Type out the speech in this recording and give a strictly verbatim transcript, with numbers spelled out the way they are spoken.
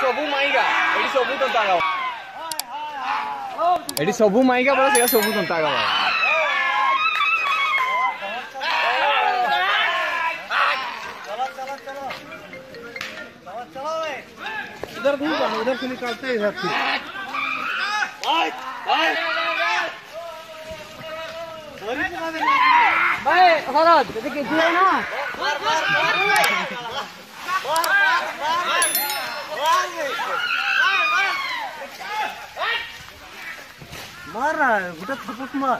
सबू Maiga AD सबू तंता गाव AD सबू माइगा बोला सेगा सबू तंता गाव इधर नहीं जाना, उधर से निकालते हैं इधर से। भाई हराज देखिए दिया ना मार मार मार मार मार रहा है बेटा, थप्पड़ मार।